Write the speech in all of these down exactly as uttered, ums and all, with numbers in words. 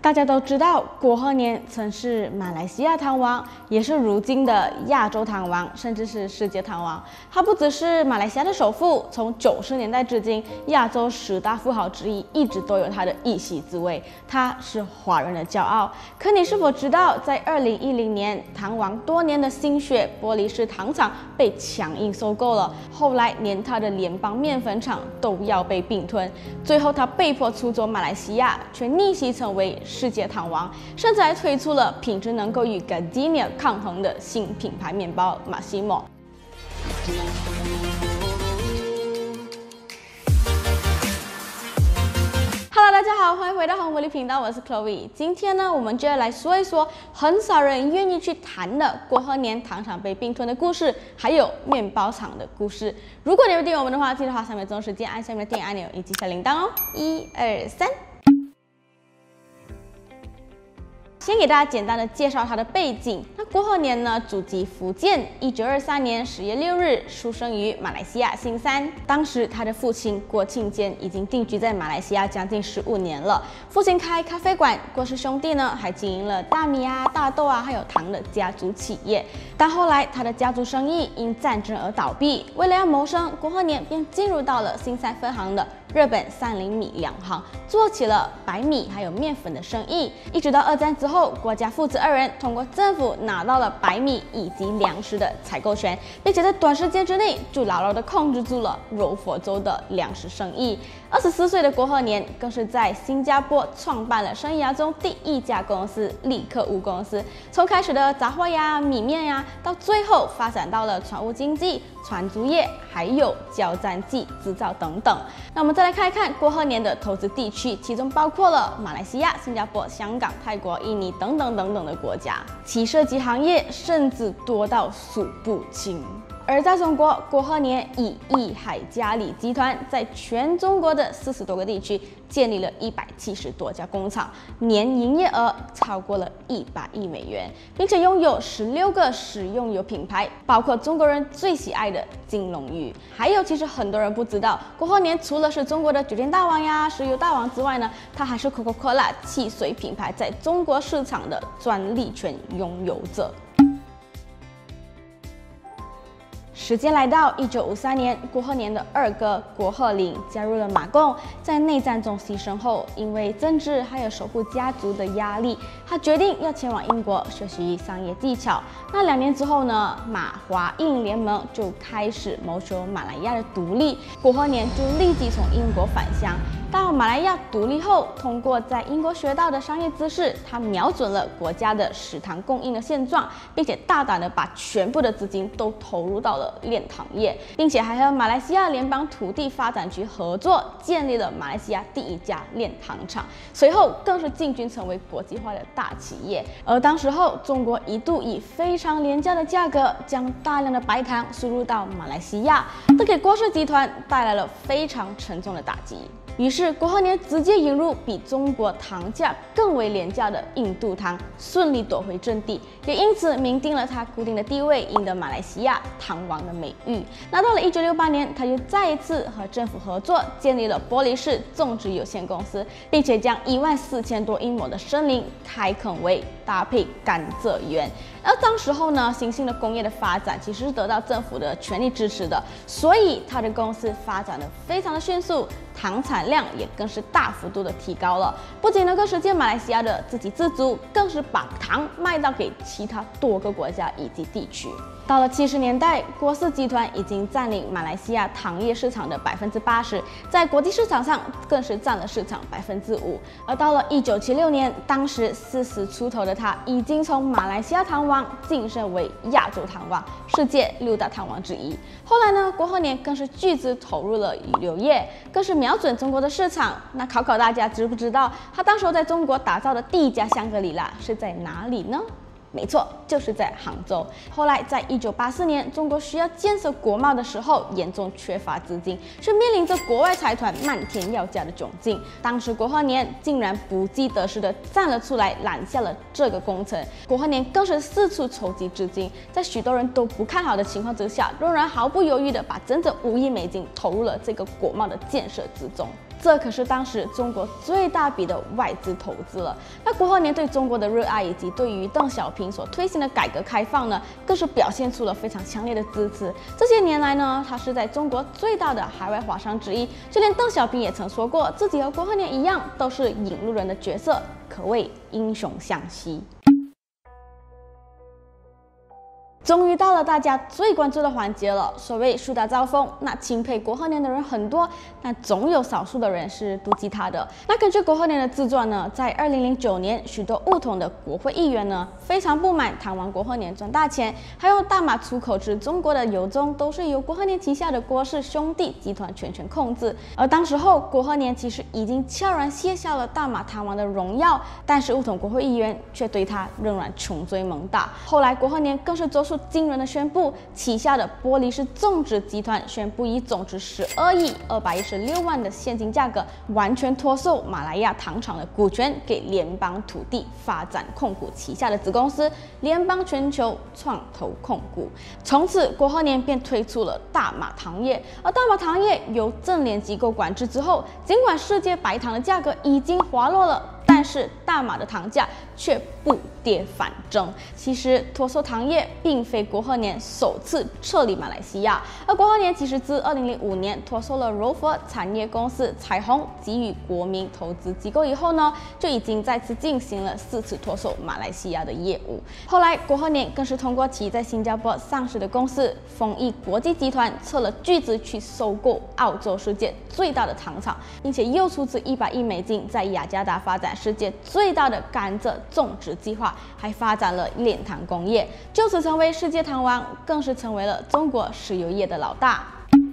大家都知道，郭鹤年曾是马来西亚糖王，也是如今的亚洲糖王，甚至是世界糖王。他不只是马来西亚的首富，从九十年代至今，亚洲十大富豪之一，一直都有他的一席之位。他是华人的骄傲。可你是否知道，在二零一零年，糖王多年的心血玻璃市糖厂被强硬收购了，后来连他的联邦面粉厂都要被并吞，最后他被迫出走马来西亚，却逆袭成为世界糖王，甚至还推出了品质能够与 Gardenia 抗衡的新品牌面包 Massimo。Hello， 大家好，欢迎回到红茉莉频道，我是 Chloe。今天呢，我们就要来说一说很少人愿意去谈的郭鹤年糖厂被并吞的故事，还有面包厂的故事。如果你有订阅我们的话，记得花三秒钟时间按下面的订阅按钮以及小铃铛哦。一二三。先给大家简单的介绍他的背景。那郭鹤年呢，祖籍福建，一九二三年十月六日出生于马来西亚新山。当时他的父亲郭庆坚已经定居在马来西亚将近十五年了。父亲开咖啡馆，郭氏兄弟呢还经营了大米啊、大豆啊还有糖的家族企业。但后来他的家族生意因战争而倒闭，为了要谋生，郭鹤年便进入到了新山分行的日本三菱米粮行，做起了白米还有面粉的生意。一直到二战之后，国家父子二人通过政府拿到了白米以及粮食的采购权，并且在短时间之内就牢牢地控制住了柔佛州的粮食生意。二十四岁的郭鹤年更是在新加坡创办了生涯中第一家公司利克屋公司，从开始的杂货呀、米面呀，到最后发展到了船务经济、船租业，还有胶粘剂制造等等。那我们再来看一看郭鹤年的投资地区，其中包括了马来西亚、新加坡、香港、泰国、印尼等等等等的国家，其涉及行业甚至多到数不清。而在中国，郭鹤年以益海嘉里集团在全中国的四十多个地区建立了一百七十多家工厂，年营业额超过了一百亿美元，并且拥有十六个食用油品牌，包括中国人最喜爱的金龙鱼。还有，其实很多人不知道，郭鹤年除了是中国的酒店大王呀、石油大王之外呢，他还是 Coca-Cola 汽水品牌在中国市场的专利权拥有者。时间来到一九五三年，郭鹤年的二哥郭鹤龄加入了马共，在内战中牺牲后，因为政治还有守护家族的压力，他决定要前往英国学习商业技巧。那两年之后呢，马华印联盟就开始谋求马来亚的独立，郭鹤年就立即从英国返乡。到马来亚独立后，通过在英国学到的商业知识，他瞄准了国家的食糖供应的现状，并且大胆的把全部的资金都投入到了炼糖业，并且还和马来西亚联邦土地发展局合作，建立了马来西亚第一家炼糖厂。随后更是进军成为国际化的大企业。而当时候，中国一度以非常廉价的价格将大量的白糖输入到马来西亚，这给郭氏集团带来了非常沉重的打击。于是郭鹤年直接引入比中国糖价更为廉价的印度糖，顺利夺回阵地，也因此铭定了他固定的地位，赢得马来西亚糖王的美誉。那到了一九六八年，他又再一次和政府合作，建立了玻璃市种植有限公司，并且将一万四千多英亩的森林开垦为搭配甘蔗园。而当时候呢，新兴的工业的发展其实是得到政府的全力支持的，所以他的公司发展的非常的迅速，糖产量也更是大幅度的提高了。不仅能够实现马来西亚的自给自足，更是把糖卖到给其他多个国家以及地区。到了七十年代，郭氏集团已经占领马来西亚糖业市场的百分之八十，在国际市场上更是占了市场百分之五。而到了一九七六年，当时四十出头的他已经从马来西亚糖王晋升为亚洲糖王，世界六大糖王之一。后来呢，郭鹤年更是巨资投入了旅游业，更是瞄准中国的市场。那考考大家，知不知道他当时在中国打造的第一家香格里拉是在哪里呢？没错，就是在杭州。后来，在一九八四年，中国需要建设国贸的时候，严重缺乏资金，却面临着国外财团漫天要价的窘境。当时郭鹤年竟然不计得失地站了出来，揽下了这个工程。郭鹤年更是四处筹集资金，在许多人都不看好的情况之下，仍然毫不犹豫地把整整五亿美金投入了这个国贸的建设之中。 这可是当时中国最大笔的外资投资了。那国贺年对中国的热爱以及对于邓小平所推行的改革开放呢，更是表现出了非常强烈的支持。这些年来呢，他是在中国最大的海外华商之一，就连邓小平也曾说过，自己和国贺年一样，都是引路人的角色，可谓英雄相惜。终于到了大家最关注的环节了。所谓树大招风，那钦佩国贺年的人很多，但总有少数的人是妒忌他的。那根据国贺年的自传呢，在二零零九年，许多巫统的国会议员呢，非常不满唐王国贺年赚大钱，还有大麻出口至中国的油中都是由国贺年旗下的郭氏兄弟集团全权控制。而当时候，国贺年其实已经悄然卸下了大麻唐王的荣耀，但是巫统国会议员却对他仍然穷追猛打。后来，国贺年更是做出惊人的宣布，旗下的玻璃市种植集团宣布以总值十二亿二百一十六万的现金价格，完全脱售马来亚糖厂的股权给联邦土地发展控股旗下的子公司联邦全球创投控股。从此，国贺年便推出了大麻糖业，而大麻糖业由政联机构管制之后，尽管世界白糖的价格已经滑落了，但是大麻的糖价却不跌反增。其实脱售糖业并非国贺年首次撤离马来西亚，而国贺年其实自二零零五年脱售了柔佛产业公司彩虹给予国民投资机构以后呢，就已经再次进行了四次脱售马来西亚的业务。后来国贺年更是通过其在新加坡上市的公司丰益国际集团撤了巨资去收购澳洲世界最大的糖厂，并且又出资一百亿美金在雅加达发展世界最大的甘蔗种植计划，还发展了炼糖工业，就此成为世界糖王，更是成为了中国石油业的老大。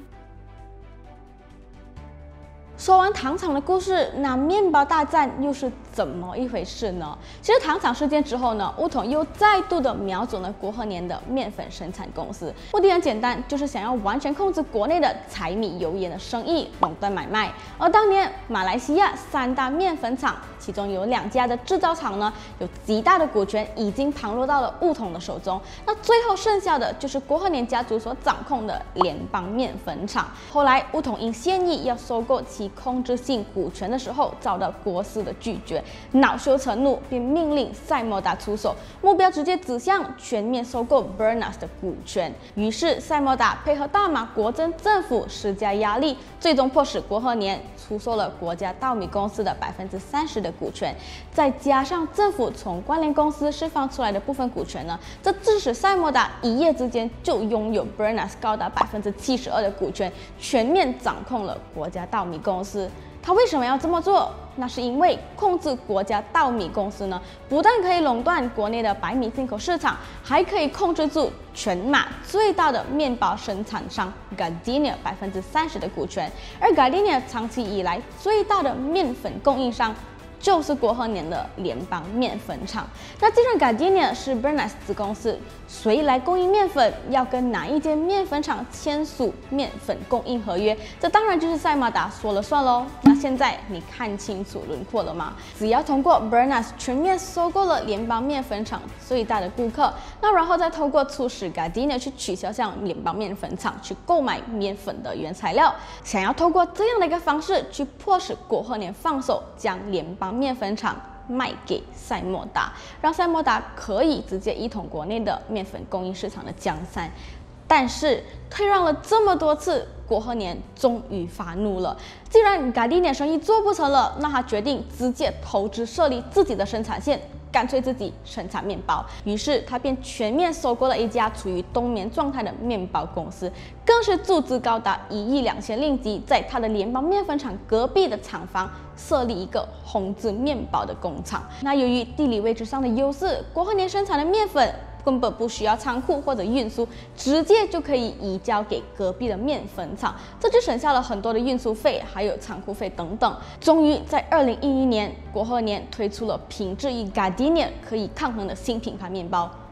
说完糖厂的故事，那面包大战又是怎么一回事呢？其实糖厂事件之后呢，巫统又再度的瞄准了国贺年的面粉生产公司，目的很简单，就是想要完全控制国内的柴米油盐的生意，垄断买卖。而当年马来西亚三大面粉厂，其中有两家的制造厂呢，有极大的股权已经旁落到了巫统的手中。那最后剩下的就是国贺年家族所掌控的联邦面粉厂。后来巫统因现役要收购其控制性股权的时候，遭到国司的拒绝，恼羞成怒，便命令赛莫达出手，目标直接指向全面收购 Bernas 的股权。于是赛莫达配合大马国政政府施加压力，最终迫使国贺年出售了国家稻米公司的百分之三十的股权，再加上政府从关联公司释放出来的部分股权呢，这致使赛莫达一夜之间就拥有 Bernas 高达百分之七十二的股权，全面掌控了国家稻米公司。他为什么要这么做？那是因为控制国家稻米公司呢，不但可以垄断国内的白米进口市场，还可以控制住全马最大的面包生产商 Gardenia 百分之三十的股权，而 Gardenia 长期以来最大的面粉供应商就是国贺年的联邦面粉厂。那既然 Gardenia 是 Bernas 子公司，谁来供应面粉，要跟哪一间面粉厂签署面粉供应合约，这当然就是赛马达说了算喽。那现在你看清楚轮廓了吗？只要通过 Bernas 全面收购了联邦面粉厂最大的顾客，那然后再透过促使 Gardenia 去取消向联邦面粉厂去购买面粉的原材料，想要透过这样的一个方式去迫使国贺年放手将联邦面粉厂卖给赛莫达，让赛莫达可以直接一统国内的面粉供应市场的江山。但是退让了这么多次，国贺年终于发怒了。既然 Gardenia 生意做不成了，那他决定直接投资设立自己的生产线，干脆自己生产面包。于是他便全面收购了一家处于冬眠状态的面包公司，更是注资高达一亿两千令吉，在他的联邦面粉厂隔壁的厂房设立一个烘制面包的工厂。那由于地理位置上的优势，国贺年生产的面粉根本不需要仓库或者运输，直接就可以移交给隔壁的面粉厂，这就省下了很多的运输费，还有仓库费等等。终于在二零一一年，国贺年推出了品质与 Gardenia 可以抗衡的新品牌面包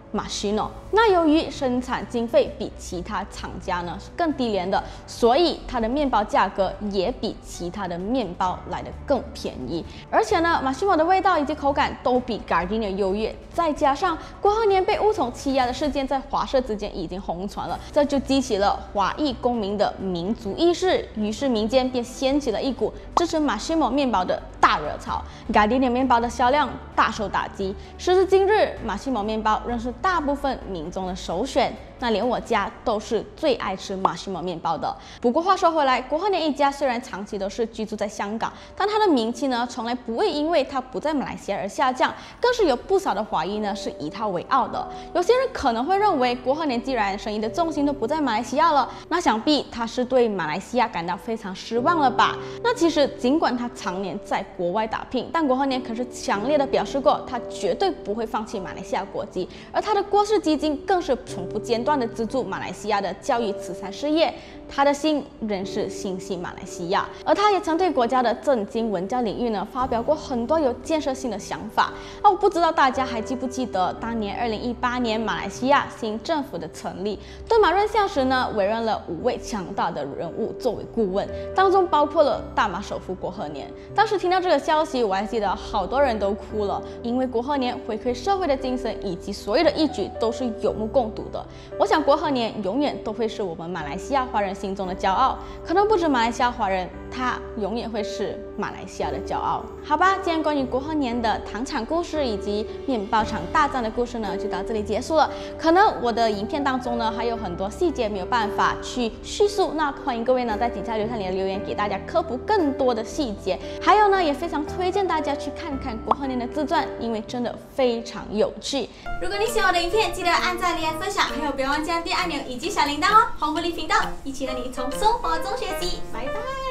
马西诺。那由于生产经费比其他厂家呢是更低廉的，所以它的面包价格也比其他的面包来得更便宜。而且呢，马西诺的味道以及口感都比 Gardenia 优越。再加上国贺年被乌虫欺压的事件在华社之间已经红传了，这就激起了华裔公民的民族意识，于是民间便掀起了一股支持马西诺面包的大热潮。Gardenia 面包的销量大受打击，时至今日，马西诺面包仍是大部分民众的首选。那连我家都是最爱吃马西诺面包的。不过话说回来，国贺年一家虽然长期都是居住在香港，但他的名气呢，从来不会因为他不在马来西亚而下降，更是有不少的华裔呢是以他为傲的。有些人可能会认为，国贺年既然生意的重心都不在马来西亚了，那想必他是对马来西亚感到非常失望了吧？那其实尽管他常年在国外打拼，但国贺年可是强烈的表示过，他绝对不会放弃马来西亚国籍，而他的郭氏基金更是从不间断的资助马来西亚的教育慈善事业，他的心仍是心系马来西亚。而他也曾对国家的政经文教领域呢发表过很多有建设性的想法。那我不知道大家还记不记得当年二零一八年马来西亚新政府的成立，敦马任相时呢委任了五位强大的人物作为顾问，当中包括了大马首富国贺年。当时听到这个消息，我还记得好多人都哭了，因为国贺年回馈社会的精神以及所有的义举都是有目共睹的。我想国贺年永远都会是我们马来西亚华人心中的骄傲，可能不止马来西亚华人，他永远会是马来西亚的骄傲。好吧，今天关于国贺年的糖厂故事以及面包厂大战的故事呢，就到这里结束了。可能我的影片当中呢还有很多细节没有办法去叙述，那欢迎各位呢在底下留下你的留言，给大家科普更多的细节。还有呢，也非常推荐大家去看看国贺年的自传，因为真的非常有趣。如果你喜欢我的影片，记得按赞、留言、分享，还有别忘记按订阅按钮以及小铃铛哦。红福利频道，一起和你从生活中学习，拜拜。